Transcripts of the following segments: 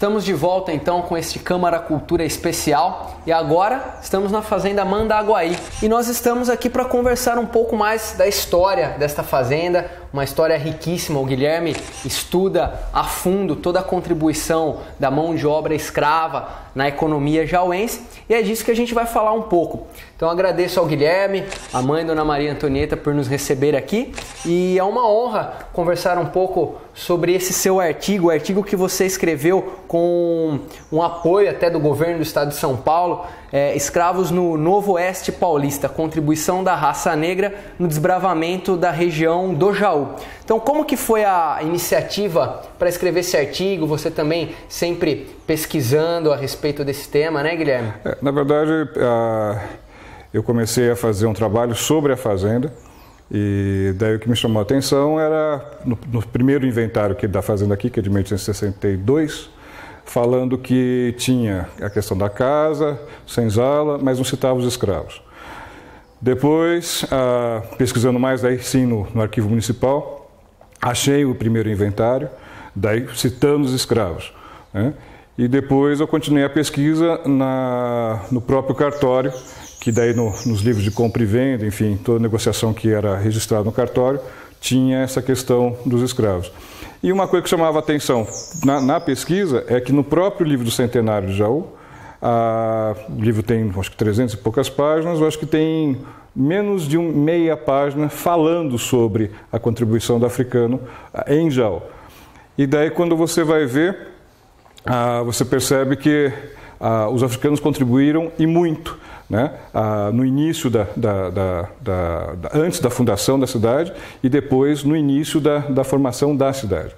Estamos de volta então com este Câmara Cultura especial e agora estamos na fazenda Mandaguaí e nós estamos aqui para conversar um pouco mais da história desta fazenda, uma história riquíssima. O Guilherme estuda a fundo toda a contribuição da mão de obra escrava na economia jauense e é disso que a gente vai falar um pouco. Então agradeço ao Guilherme, a mãe Dona Maria Antonieta por nos receber aqui e é uma honra conversar um pouco sobre esse seu artigo, o artigo que você escreveu com um apoio até do governo do estado de São Paulo, Escravos no Novo Oeste Paulista, contribuição da raça negra no desbravamento da região do Jaú. Então como que foi a iniciativa para escrever esse artigo? Você também sempre pesquisando a respeito desse tema, né, Guilherme? Na verdade, eu comecei a fazer um trabalho sobre a fazenda e daí o que me chamou a atenção era no primeiro inventário da fazenda aqui, que é de 1862, falando que tinha a questão da casa, senzala, mas não citava os escravos. Depois, pesquisando mais, daí sim no arquivo municipal, achei o primeiro inventário, daí citando os escravos, né? E depois eu continuei a pesquisa no próprio cartório, que daí nos livros de compra e venda, enfim, toda negociação que era registrada no cartório, tinha essa questão dos escravos. E uma coisa que chamava a atenção na pesquisa é que no próprio livro do Centenário de Jaú, o livro tem acho que 300 e poucas páginas, eu acho que tem menos de meia página falando sobre a contribuição do africano em Jaú. E daí quando você vai ver, você percebe que os africanos contribuíram e muito, né? No início antes da fundação da cidade e depois no início da formação da cidade.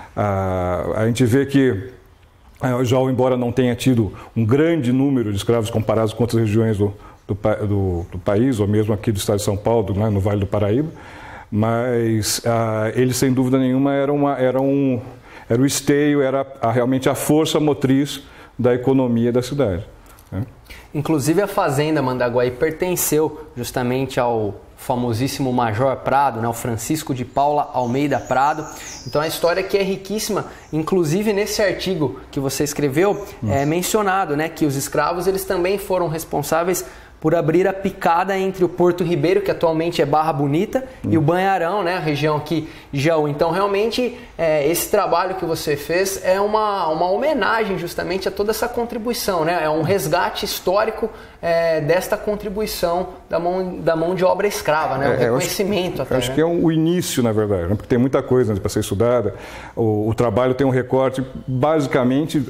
A gente vê que Jaú, embora não tenha tido um grande número de escravos comparados com outras regiões do país, ou mesmo aqui do estado de São Paulo, né, no Vale do Paraíba, mas ele sem dúvida nenhuma era o esteio, era realmente a força motriz da economia da cidade, né? Inclusive a fazenda Mandaguaí pertenceu justamente ao famosíssimo Major Prado, né, o Francisco de Paula Almeida Prado. Então a história aqui é riquíssima, inclusive nesse artigo que você escreveu é mencionado, né, que os escravos eles também foram responsáveis por abrir a picada entre o Porto Ribeiro, que atualmente é Barra Bonita, e o Banharão, né, a região aqui de Jaú. Então, realmente, esse trabalho que você fez é uma homenagem justamente a toda essa contribuição, né? É um resgate histórico desta contribuição da mão de obra escrava, né? O reconhecimento até. Acho que é o início, na verdade, né? Porque tem muita coisa, né, para ser estudada. O trabalho tem um recorte, basicamente,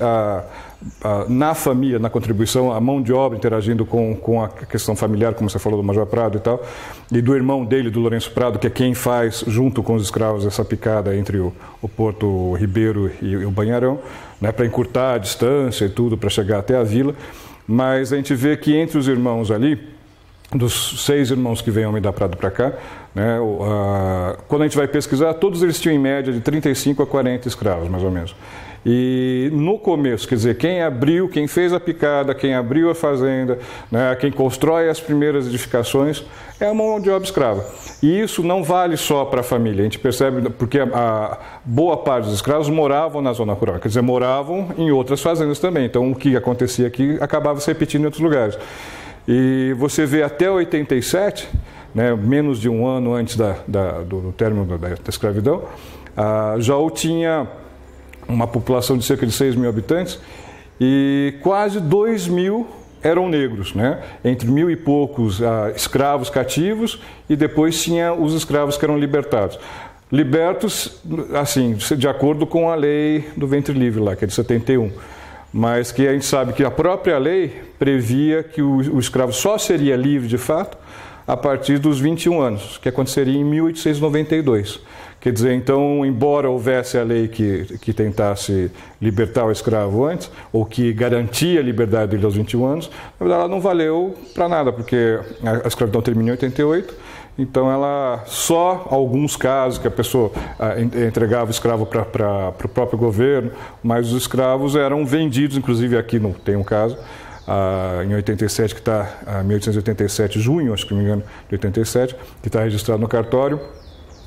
na família, na contribuição, a mão de obra interagindo com a questão familiar, como você falou do Major Prado e tal, e do irmão dele, do Lourenço Prado, que é quem faz, junto com os escravos, essa picada entre o Porto Ribeiro e o Banharão, né, para encurtar a distância e tudo, para chegar até a vila. Mas a gente vê que entre os irmãos ali, dos 6 irmãos que vêm Almeida Prado para cá, né, quando a gente vai pesquisar, todos eles tinham em média de 35 a 40 escravos, mais ou menos. E no começo, quer dizer, quem fez a picada, quem abriu a fazenda, né, quem constrói as primeiras edificações, é a mão de obra escrava. E isso não vale só para a família, a gente percebe, porque a boa parte dos escravos moravam na zona rural, quer dizer, moravam em outras fazendas também. Então, o que acontecia aqui acabava se repetindo em outros lugares. E você vê até 87, né, menos de um ano antes do término da escravidão, Jaú tinha uma população de cerca de 6 mil habitantes e quase 2 mil eram negros, né? Entre 1.000 e poucos escravos cativos e depois tinha os escravos que eram libertados. Libertos, assim, de acordo com a lei do ventre livre lá, que é de 71. Mas que a gente sabe que a própria lei previa que o escravo só seria livre de fato a partir dos 21 anos, que aconteceria em 1892. Quer dizer, então, embora houvesse a lei que tentasse libertar o escravo antes, ou que garantia a liberdade dele aos 21 anos, na verdade ela não valeu para nada, porque a escravidão terminou em 88, então ela só alguns casos que a pessoa entregava o escravo para o próprio governo, mas os escravos eram vendidos, inclusive aqui tem um caso, em 87, que está, 1887, junho, acho que não me engano, de 87, que está registrado no cartório,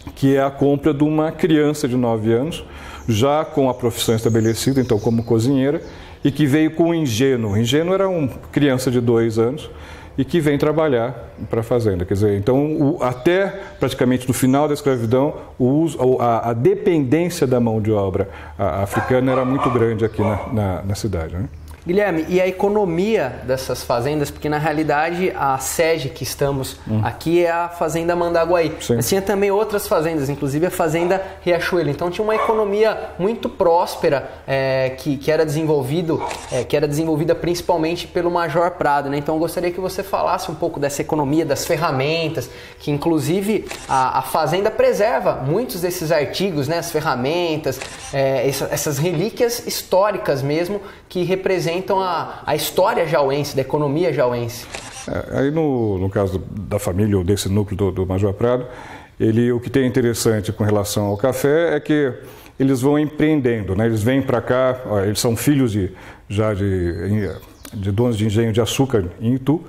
que é a compra de uma criança de 9 anos, já com a profissão estabelecida, então como cozinheira, e que veio com o ingênuo. O ingênuo era uma criança de 2 anos e que vem trabalhar para a fazenda. Quer dizer, então, até praticamente no final da escravidão, a dependência da mão de obra africana era muito grande aqui na cidade, né? Guilherme, e a economia dessas fazendas, porque na realidade a sede que estamos aqui é a Fazenda Mandaguaí. Sim. Mas tinha também outras fazendas, inclusive a Fazenda Riachuelo. Então tinha uma economia muito próspera que era desenvolvida principalmente pelo Major Prado, né? Então eu gostaria que você falasse um pouco dessa economia, das ferramentas, que inclusive a fazenda preserva muitos desses artigos, né? As ferramentas, essas relíquias históricas mesmo, que representam a história jauense, da economia jauense. Aí no caso da família ou desse núcleo do Major Prado, o que tem interessante com relação ao café é que eles vão empreendendo, né? Eles vêm para cá, eles são filhos de donos de engenho de açúcar em Itu,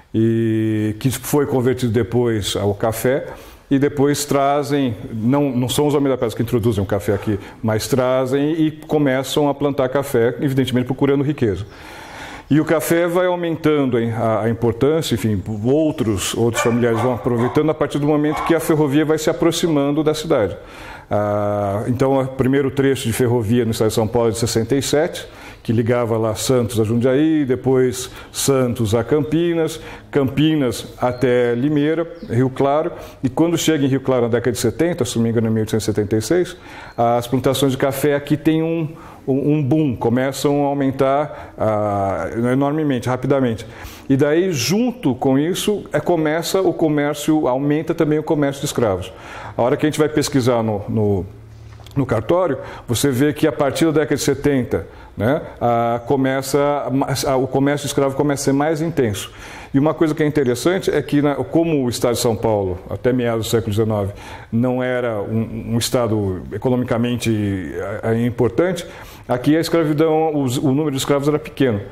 e que foi convertido depois ao café. E depois trazem, não são os homens da pedra que introduzem o café aqui, mas trazem e começam a plantar café, evidentemente procurando riqueza. E o café vai aumentando a importância, enfim, outros familiares vão aproveitando a partir do momento que a ferrovia vai se aproximando da cidade. Então, o primeiro trecho de ferrovia no estado de São Paulo é de 67, que ligava lá Santos a Jundiaí, depois Santos a Campinas, Campinas até Limeira, Rio Claro, e quando chega em Rio Claro na década de 70, se não me engano em 1876, as plantações de café aqui têm um boom, começam a aumentar enormemente, rapidamente. E daí, junto com isso, começa o comércio, aumenta também o comércio de escravos. A hora que a gente vai pesquisar no cartório, você vê que a partir da década de 70, né, o comércio de escravo começa a ser mais intenso. E uma coisa que é interessante é que, como o estado de São Paulo, até meados do século XIX, não era um estado economicamente importante, aqui a escravidão, o número de escravos era pequeno.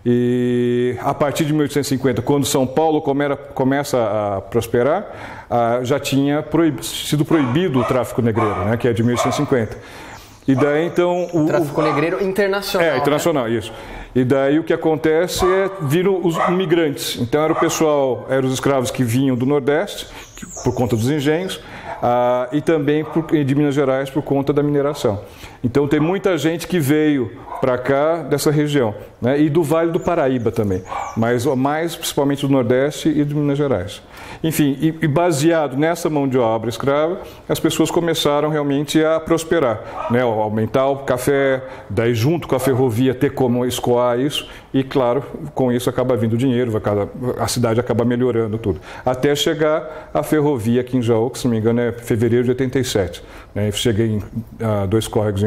E a partir de 1850, quando São Paulo começa a prosperar, já tinha sido proibido o tráfico negreiro, né, que é de 1850. E daí então o tráfico negreiro internacional. Internacional, né? Isso. E daí o que acontece viram os imigrantes. Então eram os escravos que vinham do Nordeste, por conta dos engenhos, e também de Minas Gerais por conta da mineração. Então tem muita gente que veio para cá dessa região, né? E do Vale do Paraíba também, mas mais principalmente do Nordeste e de Minas Gerais. Enfim, e baseado nessa mão de obra escrava, as pessoas começaram realmente a prosperar, né? Aumentar o café, daí junto com a ferrovia ter como escoar isso, e claro, com isso acaba vindo dinheiro, a cidade acaba melhorando tudo. Até chegar a ferrovia aqui em Jaú, que se não me engano é fevereiro de 87. Né? Cheguei em Dois Córregos em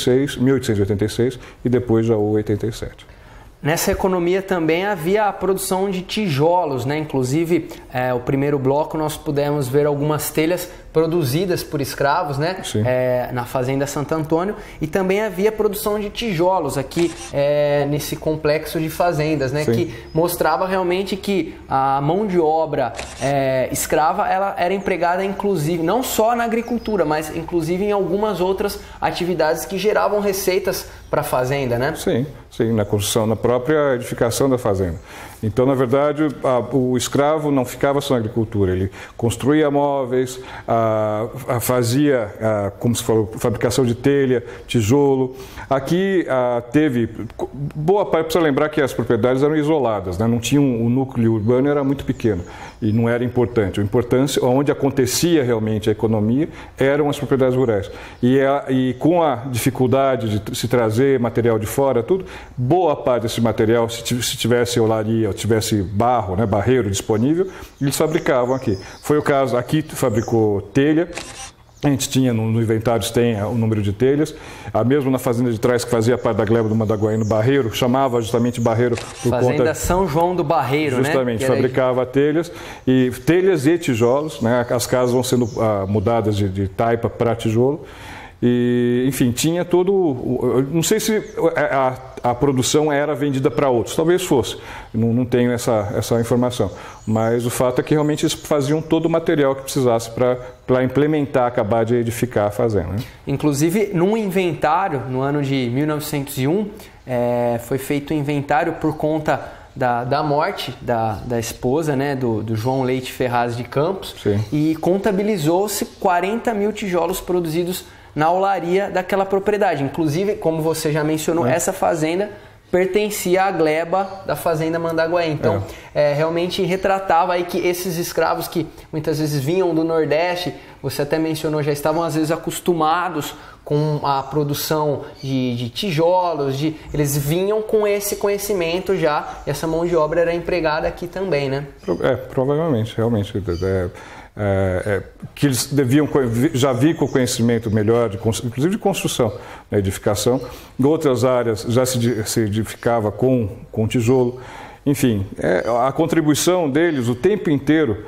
1886 e depois Jaú 87. Nessa economia também havia a produção de tijolos, né? Inclusive, o primeiro bloco nós pudemos ver algumas telhas produzidas por escravos, né? Na Fazenda Santo Antônio, e também havia produção de tijolos aqui nesse complexo de fazendas, né? Sim. Que mostrava realmente que a mão de obra escrava ela era empregada inclusive não só na agricultura, mas inclusive em algumas outras atividades que geravam receitas para a fazenda, né? Sim, na construção, na própria edificação da fazenda. Então, na verdade, o escravo não ficava só na agricultura, ele construía móveis, fazia, como se falou, fabricação de telha, tijolo. Aqui teve boa parte, precisa lembrar que as propriedades eram isoladas, né? Não tinha o núcleo urbano, era muito pequeno e não era importante. A importância, onde acontecia realmente a economia, eram as propriedades rurais. E com a dificuldade de se trazer material de fora, tudo, boa parte desse material, se tivesse olaria, ou tivesse barro, né, barreiro disponível, eles fabricavam aqui. Foi o caso, aqui fabricou telha, a gente tinha no inventário tem o número de telhas, mesmo na fazenda de trás que fazia parte da gleba do Mandaguaí no Barreiro, chamava justamente Barreiro por Fazenda São João do Barreiro, justamente, né? Fabricava telhas e tijolos, né? As casas vão sendo mudadas de taipa para tijolo. E, enfim, tinha todo... Não sei se a produção era vendida para outros, talvez fosse, não tenho essa informação. Mas o fato é que realmente eles faziam todo o material que precisasse para implementar, acabar de edificar a fazenda. Né? Inclusive, num inventário, no ano de 1901, foi feito um inventário por conta da morte da esposa, né, do João Leite Ferraz de Campos. Sim. E contabilizou-se 40 mil tijolos produzidos na olaria daquela propriedade. Inclusive, como você já mencionou, essa fazenda pertencia à gleba da fazenda Mandaguaí. Então, realmente retratava aí que esses escravos que muitas vezes vinham do Nordeste, você até mencionou, já estavam às vezes acostumados com a produção de tijolos, eles vinham com esse conhecimento já, e essa mão de obra era empregada aqui também, né? Provavelmente, realmente. Que eles deviam já vir com conhecimento melhor, inclusive de construção, né, edificação. Em outras áreas já se edificava com tijolo. Enfim, a contribuição deles o tempo inteiro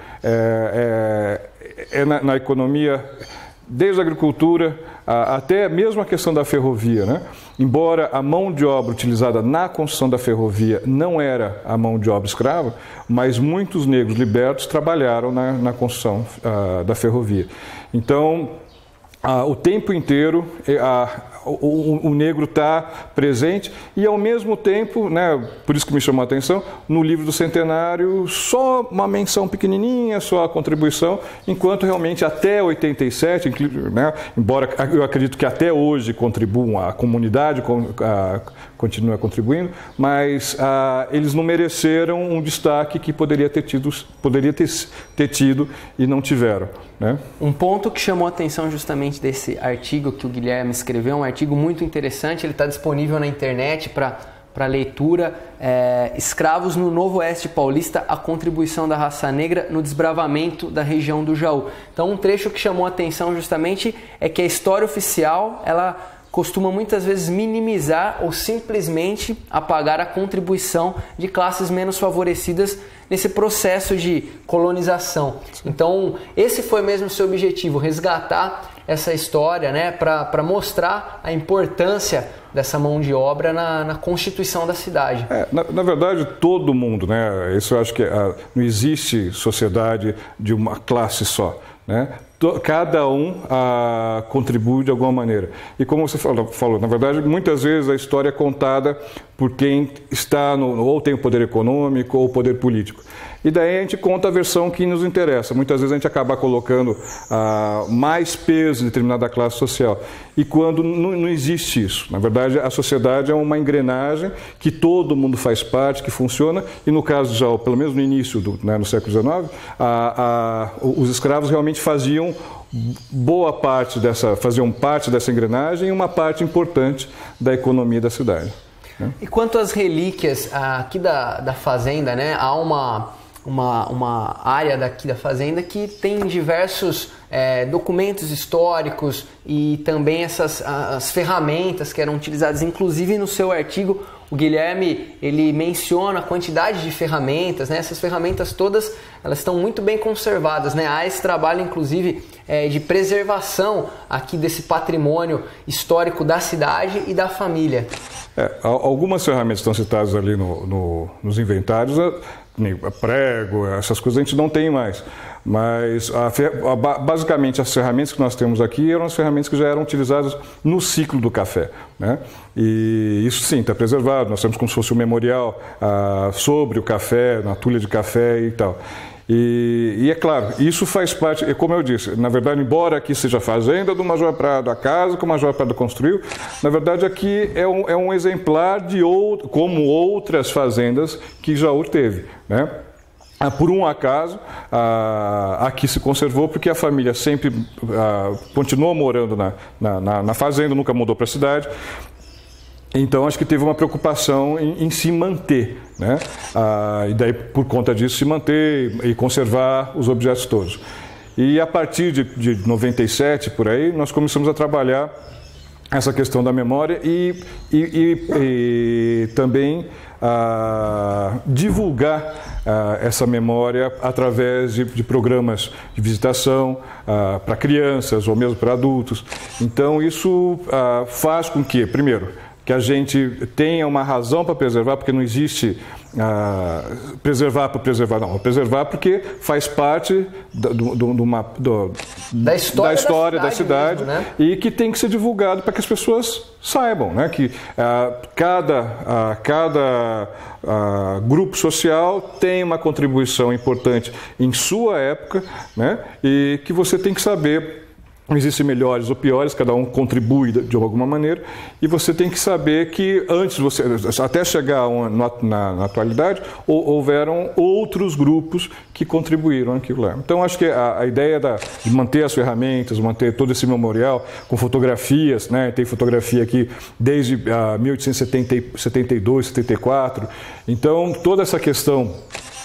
na economia, desde a agricultura até mesmo a questão da ferrovia, né? Embora a mão de obra utilizada na construção da ferrovia não era a mão de obra escrava, mas muitos negros libertos trabalharam na construção da ferrovia. Então, o tempo inteiro o negro está presente e, ao mesmo tempo, né, por isso que me chamou a atenção, no livro do Centenário, só uma menção pequenininha, só a contribuição, enquanto realmente até 87, né, embora eu acredito que até hoje contribuam, a comunidade continua contribuindo, mas eles não mereceram um destaque que poderia ter tido e não tiveram. Né? Um ponto que chamou a atenção justamente desse artigo que o Guilherme escreveu, um artigo muito interessante, ele está disponível na internet para leitura, Escravos no Novo Oeste Paulista, a contribuição da raça negra no desbravamento da região do Jaú. Então, um trecho que chamou a atenção justamente é que a história oficial, ela costuma muitas vezes minimizar ou simplesmente apagar a contribuição de classes menos favorecidas nesse processo de colonização. Então, esse foi mesmo o seu objetivo, resgatar essa história, né, para mostrar a importância dessa mão de obra na constituição da cidade. Na verdade, todo mundo, né, isso eu acho que não existe sociedade de uma classe só, né? Cada um contribui de alguma maneira. E como você falou, na verdade, muitas vezes a história é contada por quem está ou tem o poder econômico ou o poder político. E daí a gente conta a versão que nos interessa. Muitas vezes a gente acaba colocando mais peso em determinada classe social. E quando não existe isso. Na verdade, a sociedade é uma engrenagem que todo mundo faz parte, que funciona. E no caso, já, pelo menos no início, no século XIX, os escravos realmente faziam faziam parte dessa engrenagem e uma parte importante da economia da cidade. Né? E quanto às relíquias aqui da fazenda, né, há uma área daqui da fazenda que tem diversos documentos históricos e também as ferramentas que eram utilizadas, inclusive no seu artigo, o Guilherme, ele menciona a quantidade de ferramentas, né? Essas ferramentas todas, elas estão muito bem conservadas, né? Há esse trabalho, inclusive, de preservação aqui desse patrimônio histórico da cidade e da família. Algumas ferramentas estão citadas ali nos inventários, prego, essas coisas a gente não tem mais. Mas basicamente as ferramentas que nós temos aqui eram as ferramentas que já eram utilizadas no ciclo do café, né? E isso sim está preservado, nós temos como se fosse um memorial sobre o café, na tulha de café e tal. E é claro, isso faz parte, como eu disse, na verdade, embora aqui seja a fazenda do Major Prado, a casa que o Major Prado construiu, na verdade aqui é um exemplar como outras fazendas que Jaú teve, né? Por um acaso, aqui se conservou porque a família sempre continuou morando na fazenda, nunca mudou para a cidade. Então, acho que teve uma preocupação em se manter, né? E daí, por conta disso, se manter e conservar os objetos todos. E a partir de 97, por aí, nós começamos a trabalhar essa questão da memória e também divulgar essa memória através de programas de visitação para crianças ou mesmo para adultos. Então isso faz com que, primeiro, que a gente tenha uma razão para preservar, porque não existe preservar por preservar, não. Preservar porque faz parte da história da cidade mesmo, né? E que tem que ser divulgado para que as pessoas saibam, né? Que cada grupo social tem uma contribuição importante em sua época, né? E que você tem que saber. Não existem melhores ou piores, cada um contribui de alguma maneira, e você tem que saber que antes, até chegar na atualidade, houveram outros grupos que contribuíram aquilo lá. Então, acho que a ideia de manter as ferramentas, manter todo esse memorial com fotografias, né? Tem fotografia aqui desde 1872, 74, então toda essa questão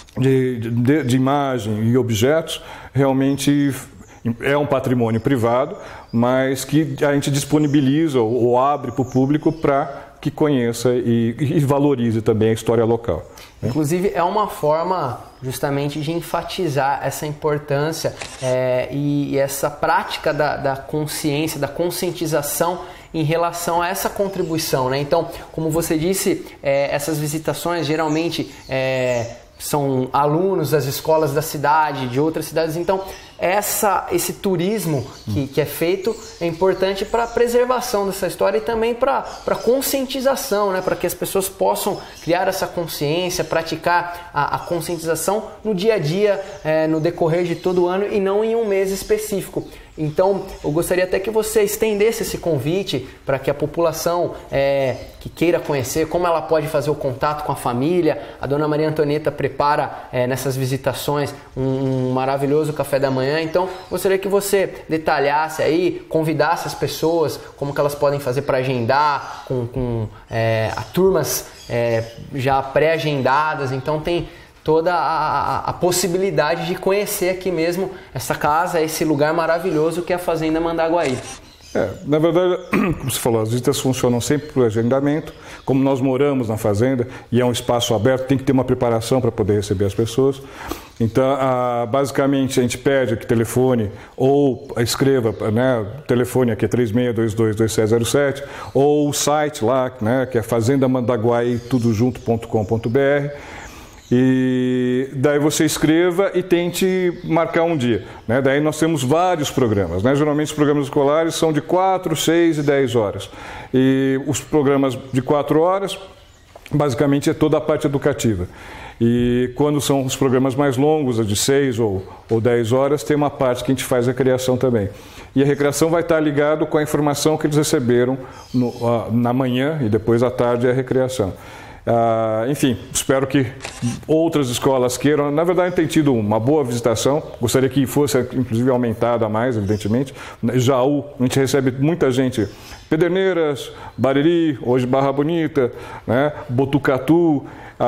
de imagem e objetos realmente é um patrimônio privado, mas que a gente disponibiliza ou abre para o público para que conheça e valorize também a história local. Inclusive, é uma forma justamente de enfatizar essa importância e essa prática da consciência, da conscientização em relação a essa contribuição, né? Então, como você disse, essas visitações geralmente são alunos das escolas da cidade, de outras cidades, então esse turismo que é feito é importante para a preservação dessa história e também para a conscientização, né? Para que as pessoas possam criar essa consciência, praticar a conscientização no dia a dia, no decorrer de todo o ano e não em um mês específico. Então, eu gostaria até que você estendesse esse convite para que a população que queira conhecer, como ela pode fazer o contato com a família. A Dona Maria Antonieta prepara nessas visitações um maravilhoso café da manhã. Então, gostaria que você detalhasse aí, convidasse as pessoas, como que elas podem fazer para agendar, com turmas já pré-agendadas. Então, tem toda a possibilidade de conhecer aqui mesmo essa casa, esse lugar maravilhoso que é a Fazenda Mandaguaí. Na verdade, como você falou, as visitas funcionam sempre por agendamento. Como nós moramos na fazenda e é um espaço aberto, tem que ter uma preparação para poder receber as pessoas. Então, basicamente, a gente pede que telefone ou escreva, né, o telefone aqui é 36222707, ou o site lá, né, que é fazendamandaguai.com.br. E daí você escreva e tente marcar um dia, né? Daí nós temos vários programas, né? Geralmente os programas escolares são de 4, 6 e 10 horas. E os programas de 4 horas, basicamente é toda a parte educativa. E quando são os programas mais longos, de 6 ou 10 horas, tem uma parte que a gente faz recreação também. E a recreação vai estar ligado com a informação que eles receberam na manhã e depois à tarde é a recreação. Enfim, espero que outras escolas queiram. Na verdade, tem tido uma boa visitação. Gostaria que fosse, inclusive, aumentada mais, evidentemente. Jaú, a gente recebe muita gente. Pederneiras, Bariri, hoje Barra Bonita, né? Botucatu.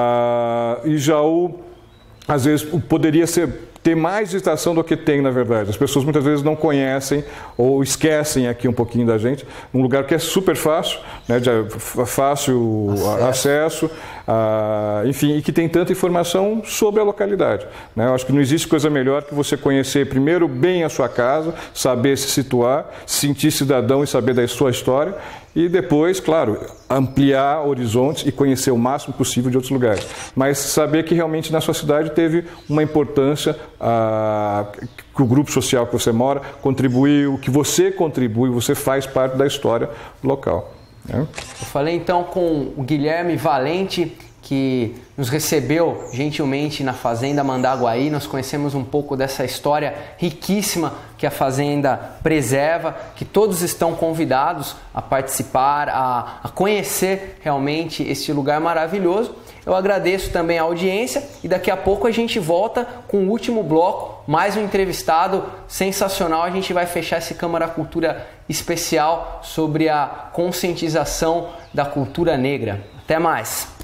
E Jaú, às vezes, poderia ter mais visitação do que tem, na verdade. As pessoas muitas vezes não conhecem ou esquecem aqui um pouquinho da gente. Um lugar que é super fácil, né, de fácil acesso, enfim, e que tem tanta informação sobre a localidade, né? Eu acho que não existe coisa melhor que você conhecer primeiro bem a sua casa, saber se situar, se sentir cidadão e saber da sua história, e depois, claro, ampliar horizontes e conhecer o máximo possível de outros lugares. Mas saber que realmente na sua cidade teve uma importância, que o grupo social que você mora contribuiu, que você contribui, você faz parte da história local. Eu falei então com o Guilherme Valente, que nos recebeu gentilmente na Fazenda Mandaguaí. Nós conhecemos um pouco dessa história riquíssima que a Fazenda preserva, que todos estão convidados a participar, a conhecer realmente este lugar maravilhoso. Eu agradeço também a audiência e daqui a pouco a gente volta com o último bloco, mais um entrevistado sensacional. A gente vai fechar esse Câmara Cultura especial sobre a conscientização da cultura negra. Até mais!